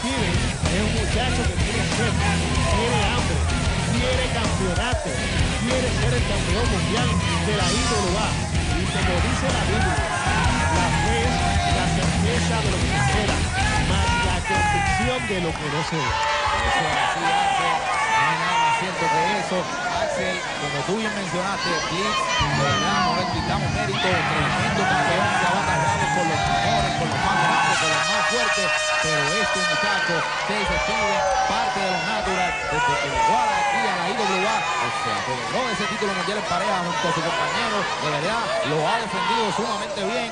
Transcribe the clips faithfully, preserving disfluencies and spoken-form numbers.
Stevens es un muchacho que tiene sed, tiene hambre, quiere campeonato, quiere ser el campeón mundial de la I W A. Y como dice la Biblia, la fe es la certeza de lo que se espera, más la convicción de lo que no se ve. Eso es así, Axel. No hay nada más cierto que eso. Axel, como tú bien mencionaste, Blitz, de verdad, no le quitamos mérito. Tremendo campeón que ha batallado con los mejores, con los más grandes, con los más fuertes. Pero este muchacho, Chase Stevens, parte de los Natural, desde que llegó aquí a la I W A, o sea, logró ese título mundial en pareja junto a su compañero. De verdad, lo ha defendido sumamente bien.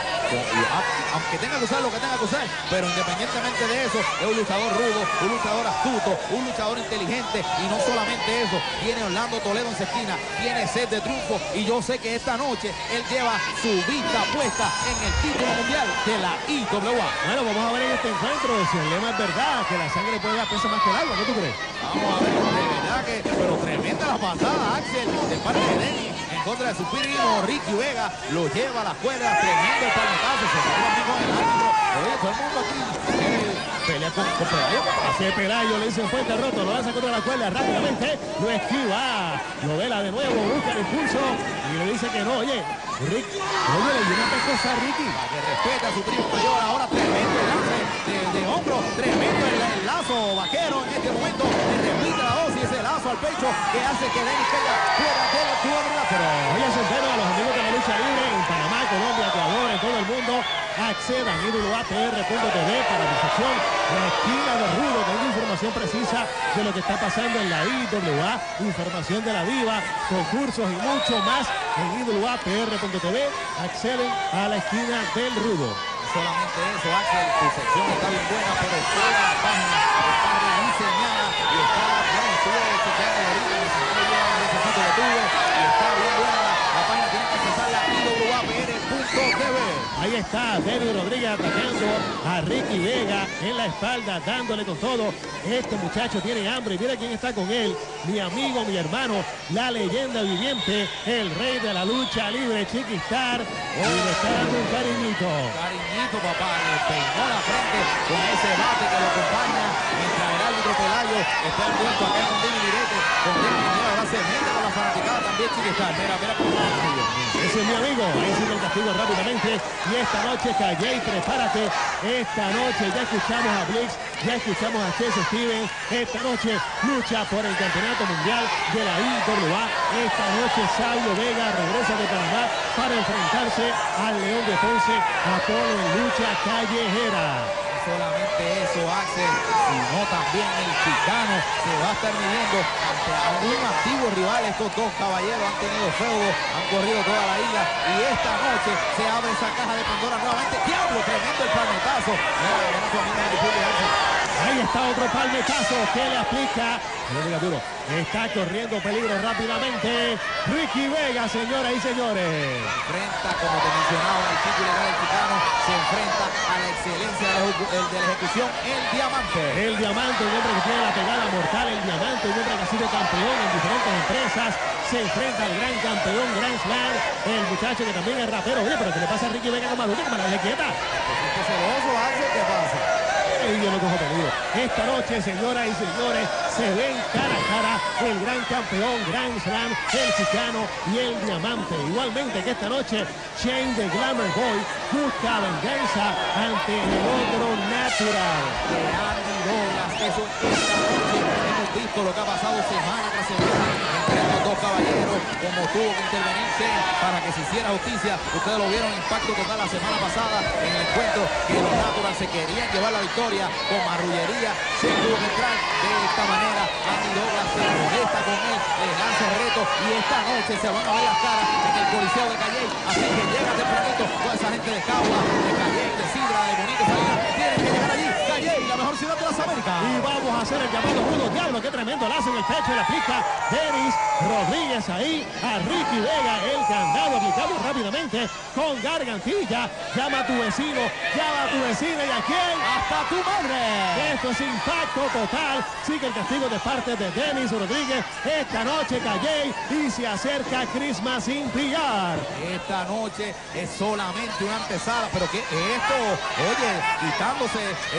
Aunque tenga que usar lo que tenga que usar, pero independientemente de eso, es un luchador rudo, un luchador astuto, un luchador inteligente, y no solamente eso, tiene Orlando Toledo en su esquina, tiene sed de triunfo, y yo sé que esta noche él lleva su vista puesta en el título mundial de la I W A. Bueno, vamos a ver en este encuentro si el lema es verdad, que la sangre puede dar peso más que el agua. ¿Qué tú crees? Vamos a ver, de verdad que, pero tremenda la pasada, Axel, de parte de Denny, en contra de su primo Ricky Vega, lo lleva a la cuerda, tremendo el palmetazo, se quedó amigo con el árbitro. Oye, todo el mundo aquí eh, pelea con, con Pelayo. Hace Pelayo, le dice un puente roto, lo lanza contra la cuerda rápidamente, lo esquiva, lo vela de nuevo, busca el impulso y le dice que no. Oye, Rick, oye, le dio una pescosa a Ricky. Para que respeta a su primo mayor, ahora tremendo el lance de, de hombro, tremendo el, el lazo vaquero en este momento, le repite la dosis, ese lazo al pecho que hace que Denny caiga fuera de la cuerda. Pero oye, se entera a los amigos de la lucha libre en Panamá, Colombia, Ecuador, en todo el mundo. Accedan a I W A P R punto T V para mi sección La Esquina de Rudo, con información precisa de lo que está pasando en la I W A, información de la Diva, concursos y mucho más en I W A P R punto T V. Acceden a la Esquina del Rudo. Solamente eso, Axel, tu sección está bien buena, pero toda la página está rediseñada y está, bueno, estuve chequeando ahorita, me senté bien el necesito de tuyo y está bien buena la, la página, tienen que accesarla a I W A P R punto T V. Ahí está Denny Rodríguez atacando a Ricky Vega en la espalda, dándole con todo. Este muchacho tiene hambre. Mira quién está con él. Mi amigo, mi hermano, la leyenda viviente, el rey de la lucha libre, Chiquistar. Y le está dando un cariñito. Cariñito, papá, le peinó la frente con ese bate que lo acompaña mientras el árbitro Pelayo está envuelto acá con Denny Direte. Con Denny Direte ahora se mete con la fanaticada también, Chiquistar. Mira, mira cómo va. Ese es mi amigo. Ahí sigue el castigo rápidamente. Y esta noche, Calle, prepárate. Esta noche ya escuchamos a Blix, ya escuchamos a Chase Stevens. Esta noche lucha por el campeonato mundial de la I W A. Esta noche Sabio Vega regresa de Panamá para enfrentarse al León de Ponce, Apolo en lucha callejera. Solamente eso, Axel, sino también el Chicano se va a estar midiendo ante un antiguo rival. Estos dos caballeros han tenido feudo, han corrido toda la isla y esta noche se abre esa caja de Pandora nuevamente. ¡Diablo! Tremendo el palmetazo. Mira, mira su amiga de Julio Axel. Ahí está otro palmetazo que le aplica. No diga duro. Está corriendo peligro rápidamente. Ricky Vega, señoras y señores. Se enfrenta, como te mencionaba, el título del Chicano, se enfrenta a la excelencia de la, el de la ejecución, el Diamante. El Diamante, un hombre que tiene la pegada mortal. El Diamante, un hombre que ha sido campeón en diferentes empresas. Se enfrenta al gran campeón Grand Slam. El muchacho que también es rapero. Oye, pero ¿qué le pasa a Ricky Vega con Maruca? Que me la deje quieta. ¿Es celoso, Axel? ¿Qué pasa? Y yo lo cojo pedido. Esta noche, señoras y señores, se ven cara a cara el gran campeón Grand Slam, el Chicano y el Diamante. Igualmente que esta noche, Shane the Glamour Boy busca venganza ante el otro Natural. De Andy Douglas, eso esta noche hemos visto lo que ha pasado semana tras semana entre estos dos caballeros, como tuvo que intervenir Shane para que se hiciera justicia. Ustedes lo vieron, impacto total la semana pasada en el encuentro que los Natural se querían llevar la victoria con marrullería. Shane tuvo que entrar de esta manera. Andy Douglas se molesta con él, le lanza el reto y esta noche se van a ver las caras en el Coliseo de Calle. Así que llega tempranito toda esa gente de Cagua, de Calle, de Sidra, de Bonito Salinas. Tienen que llegar allí. Calle, la mejor ciudad de las Américas. Y vamos a hacer el llamado rudo. Diablo, qué tremendo lazo en el pecho. Le aplica Denis Rodríguez ahí a Ricky Vega. El candado aplicado rápidamente con gargantilla. Llama a tu vecino, llama a tu vecina y a quién. Hasta tu madre. Esto es impacto total. Sigue el castigo de parte de Denis Rodríguez. Esta noche Calle y se acerca Christmas sin pillar. Esta noche es solamente una antesala, pero que esto, oye, quitándose ese,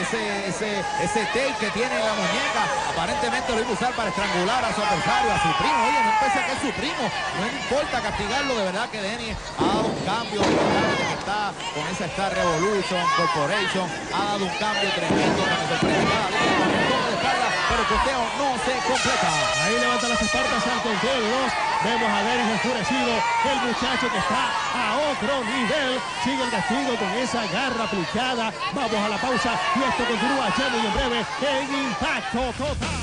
ese, ese tape que tiene en la muñeca. Aparentemente lo iba a usar para estrangular a su adversario, a su primo. Oye, no empieza que es su primo. No importa castigarlo. De verdad que Denny ha dado un cambio. De verdad, desde que está con esa Star Revolution Corporation, ha dado un cambio tremendo. Que me sorprende cada día. Toma de espalda, pero el conteo no se completa. Ahí levanta las espaldas al conteo de dos. Vemos a Denny enfurecido. El muchacho que está a otro nivel. Sigue el castigo con esa garra aplicada. Vamos a la pausa y esto continúa ya muy en breve en Impacto Total.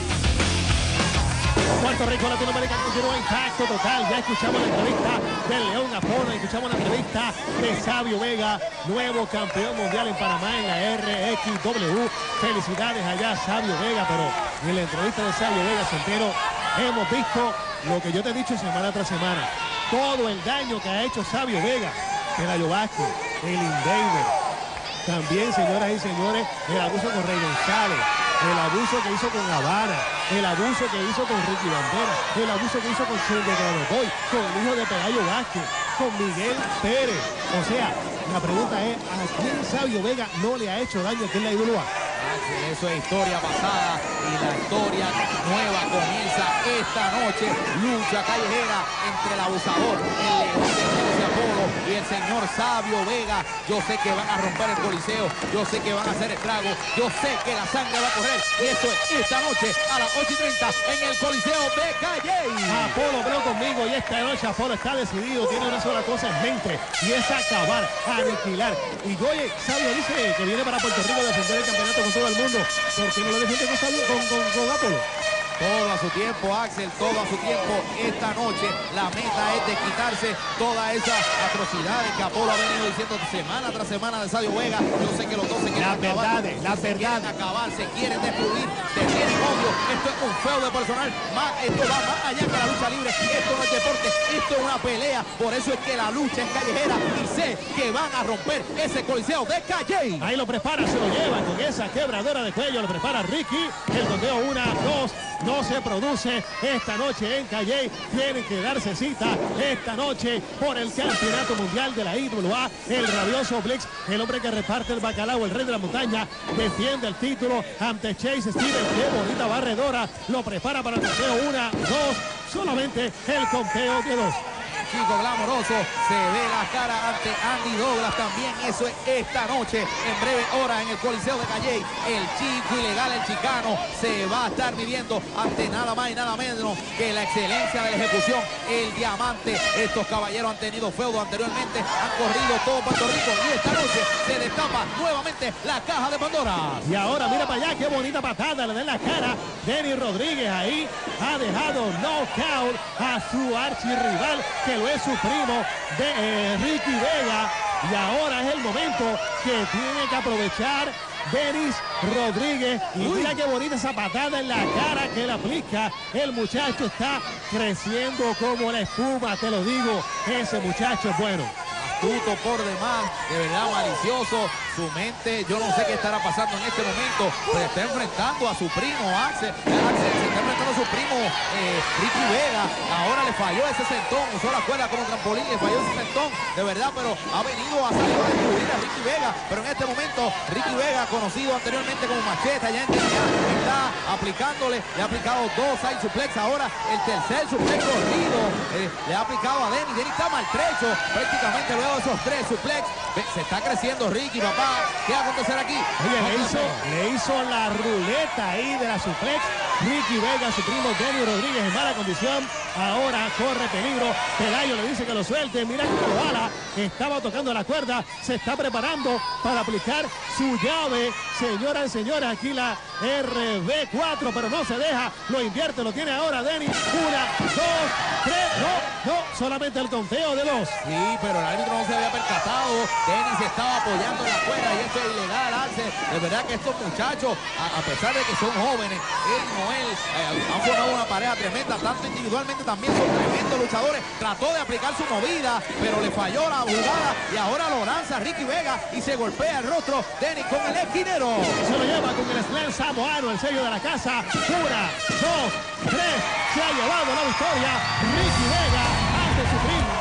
Puerto Rico, Latinoamérica continúa Impacto Total. Ya escuchamos la entrevista del León Apolo, escuchamos la entrevista de Savio Vega, nuevo campeón mundial en Panamá en la R X W. Felicidades allá Savio Vega, pero en la entrevista de Savio Vega, Centeno, hemos visto lo que yo te he dicho semana tras semana. Todo el daño que ha hecho Savio Vega, Pelayo Vázquez, el Invader. También, señoras y señores, el abuso con Rey González, el abuso que hizo con Habana, el abuso que hizo con Ricky Bandera, el abuso que hizo con Chente Granotoy, con el hijo de Pelayo Vázquez, con Miguel Pérez. O sea, la pregunta es, ¿a quién Savio Vega no le ha hecho daño aquí en la I W A? Eso es historia pasada y la historia nueva comienza esta noche. Lucha callejera entre el abusador, el León de Apolo y el señor Savio Vega. Yo sé que van a romper el coliseo, yo sé que van a hacer estragos, yo sé que la sangre va a correr. Y eso es esta noche a las ocho y treinta en el coliseo de Calley. Apolo creo conmigo y esta noche Apolo está decidido, tiene una sola cosa en mente y es acabar, aniquilar. Y oye, Savio dice que viene para Puerto Rico a defender el campeonato con todo el mundo. ¿Por qué no lo defiende con, con, con, con Apolo? Todo a su tiempo, Axel, todo a su tiempo. Esta noche la meta es de quitarse todas esas atrocidades que Apolo ha venido diciendo semana tras semana de Savio Vega. Yo sé que los dos se quieren la acabar. Verdad, la se verdad. quieren acabar, se quieren destruir, se tienen odio. Esto es un feudo personal. Más, esto va más allá que la lucha libre. Esto no es deporte, esto es una pelea. Por eso es que la lucha es callejera y sé que van a romper ese coliseo de Calley. Ahí lo prepara, se lo lleva con esa quebradora de cuello. Lo prepara Ricky. El conteo una, dos. No se produce esta noche en Calley. Tienen que darse cita esta noche por el campeonato mundial de la I W A. El rabioso Blix, el hombre que reparte el bacalao, el rey de la montaña, defiende el título ante Chase Stevens. Qué bonita barredora. Lo prepara para el conteo una, dos. Solamente el conteo de dos. Chico glamoroso, se ve la cara ante Andy Douglas también. Eso es esta noche, en breve hora en el coliseo de Calley. El chico ilegal, el chicano, se va a estar midiendo ante nada más y nada menos que la excelencia de la ejecución, el diamante. Estos caballeros han tenido feudo anteriormente, han corrido todo Puerto Rico y esta noche se destapa nuevamente la caja de Pandora. Y ahora mira para allá, qué bonita patada le da en la cara. Denny Rodríguez ahí ha dejado knockout a su archirrival, que lo es su primo de eh, Ricky Vega. Y ahora es el momento que tiene que aprovechar Denis Rodríguez. Y Uy. Mira qué bonita esa patada en la cara que le aplica. El muchacho está creciendo como la espuma, te lo digo. Ese muchacho es bueno. Astuto por demás, de verdad malicioso. Su mente, yo no sé qué estará pasando en este momento, pero está enfrentando a su primo Axel. Axel se está enfrentando a su primo eh, Ricky Vega. Ahora le falló ese sentón, usó la cuerda como trampolín, le falló ese sentón, de verdad, pero ha venido a salir a descubrir a Ricky Vega. Pero en este momento, Ricky Vega, conocido anteriormente como Machete, allá en Trinidad, está aplicándole, le ha aplicado dos side suplex, ahora el tercer suplex corrido, eh, le ha aplicado a Denny. Denny está maltrecho prácticamente luego de esos tres suplex. Se está creciendo Ricky, papá. ¿Qué va a acontecer aquí? Oye, le hizo, le hizo la ruleta ahí de la suplex. Ricky Vega, su primo Denny Rodríguez en mala condición. Ahora corre peligro. Pelayo le dice que lo suelte. Mira que lo bala. Estaba tocando la cuerda. Se está preparando para aplicar su llave. Señoras y señores, aquí la R B cuatro, pero no se deja. Lo invierte, lo tiene ahora Denny. Una, dos, tres. No, no. Solamente el conteo de dos. Sí, pero el árbitro no se había percatado. Denny se estaba apoyando en la cuerda y esto es ilegal, Arce. De verdad que estos muchachos, a, a pesar de que son jóvenes, él y Noel eh, han formado una pareja tremenda, tanto individualmente también son tremendos luchadores. Trató de aplicar su movida, pero le falló la jugada y ahora lo lanza Ricky Vega y se golpea el rostro Denny con el esquinero. Se lo lleva con el slam samoano, el sello de la casa. Una, dos, tres. Se ha llevado la victoria Ricky Vega ante su primo.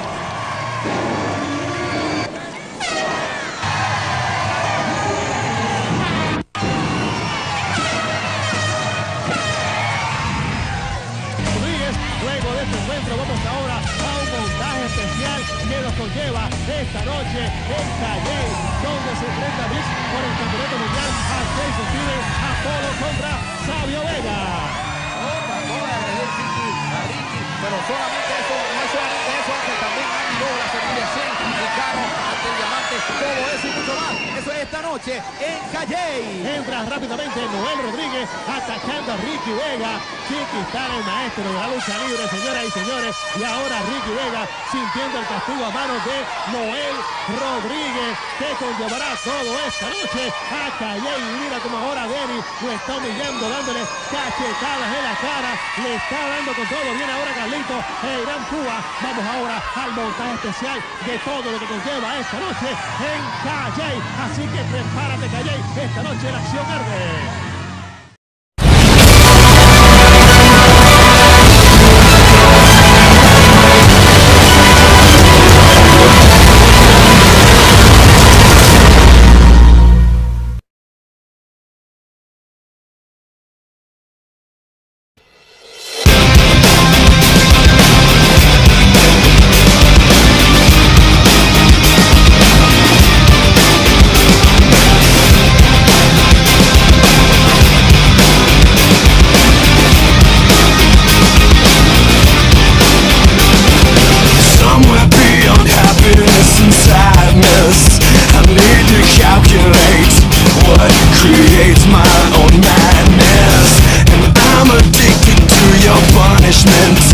este encuentro. Vamos ahora a un montaje especial que nos conlleva esta noche en Calle, donde se enfrenta Blitz por el campeonato mundial a Jason Stevens, Apolo contra Sabio Vega. Otra bola de Ricky, a Ricky, pero solamente eso, no es solamente eso, que también Andy logra seguir cien el carro ante el diamante, todo eso y mucho más. Eso es esta noche en Calle. Entra rápidamente Noel Rodríguez atacando a Ricky Vega. Chiqui está el maestro de la lucha libre, señoras y señores. Y ahora Ricky Vega sintiendo el castigo a manos de Noel Rodríguez, que conllevará todo esta noche a Calle. Y mira como ahora Denis lo está humillando, dándole cachetadas en la cara. Le está dando con todo. Viene ahora Carlito e Irán Cuba. Vamos ahora al montaje especial de todo lo que conlleva esta noche en Calle. Así que prepárate, Calle. Esta noche la acción arde. Creates my own madness, and I'm addicted to your punishment.